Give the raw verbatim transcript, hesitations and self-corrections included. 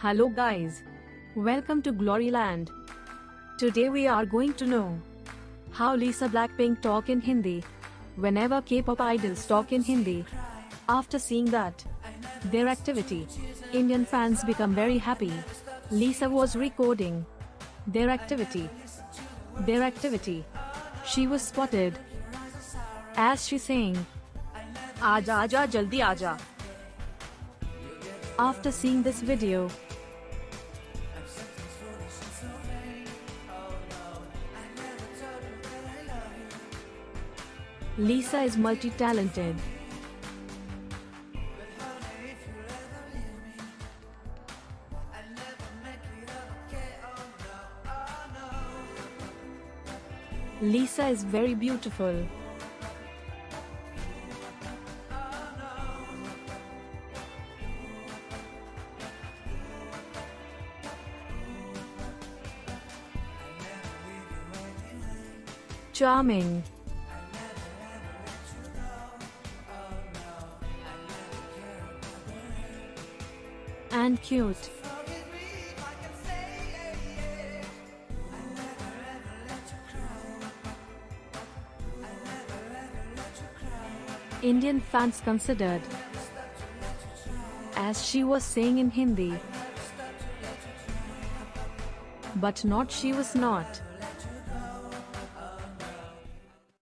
Hello guys. Welcome to Gloryland. Today we are going to know how Lisa Blackpink talk in Hindi whenever K-pop idols talk in Hindi. After seeing that, their activity, Indian fans become very happy. Lisa was recording their activity. Their activity. She was spotted as she saying, "Aaja aaja jaldi aaja." After seeing this video, Lisa is multi-talented. Lisa is very beautiful. Charming. And cute. Indian fans considered as she was saying in Hindi, but not she was not.